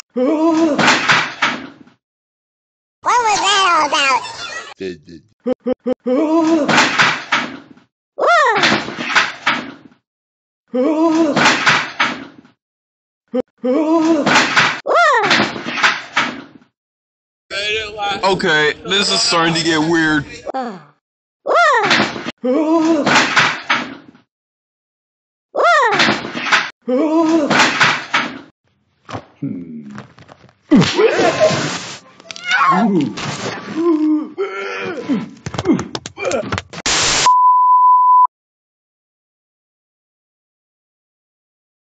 What was that all about? Okay, this is starting to get weird.